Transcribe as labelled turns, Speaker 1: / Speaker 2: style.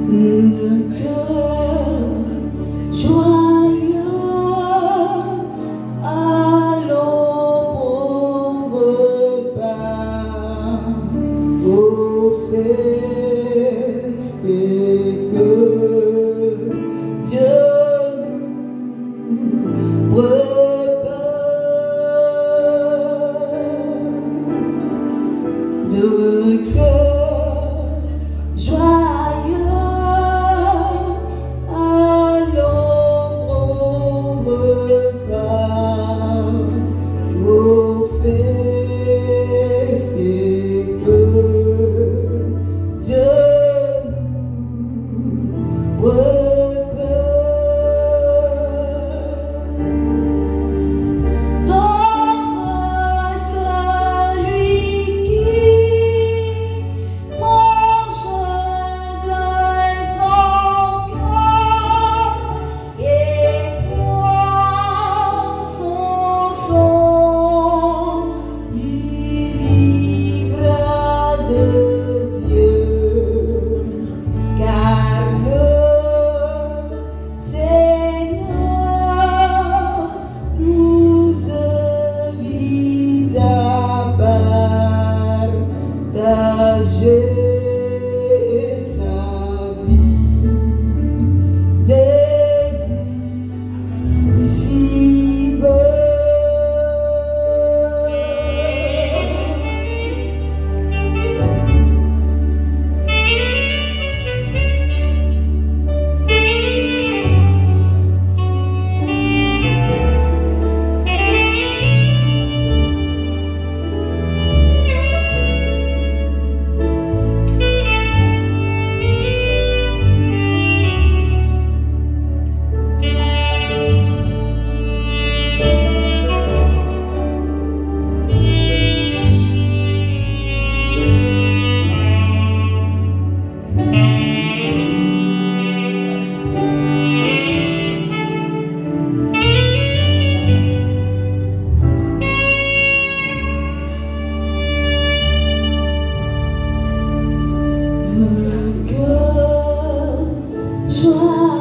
Speaker 1: de cœur joyeux, allons pour repas aux festes que Dieu nous prépare. De cœur joyeux, allons au repas, aux festes que Dieu nous prépare. Heureux celui qui mange de son cœur et boit son sang, il vivra de Dieu, car le Seigneur nous invite à partager sa vie des ici-bas. De cœur joyeux,